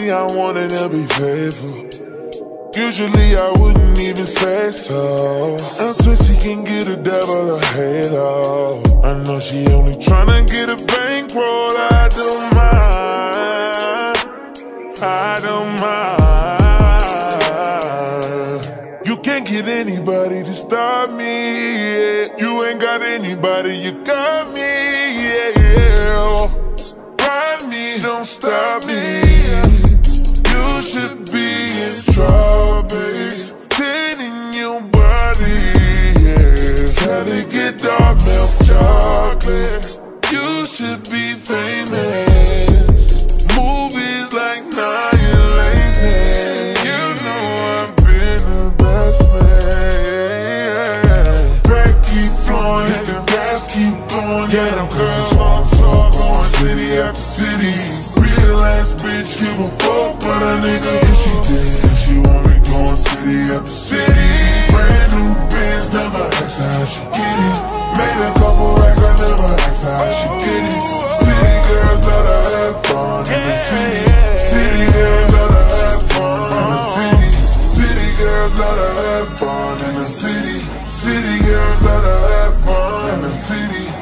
Usually I wanted to be faithful. Usually I wouldn't even say so. I swear she can get a devil a halo. I know she only tryna get a bankroll. I don't mind, I don't mind. You can't get anybody to stop me, yeah. You ain't got anybody, you got me, yeah. Ride me, don't stop me. You should be in trouble, tending your body, yeah. Try to get dark milk chocolate. You should be famous. Movies like Annihilation. You know I've been the best man. Back keep flowing, let the gas keep going. Yeah, them girls on tour, going city after city. Real ass bitch, give a fuck, but a nigga if she did, she want me going city after city. Brand new Benz, never ask her how she get it. Made a couple racks, I never asked her how she get it. City girls love to have fun in the city. City girls love to have fun in the city. City girls love to have fun in the city. City girls love to have fun in the city.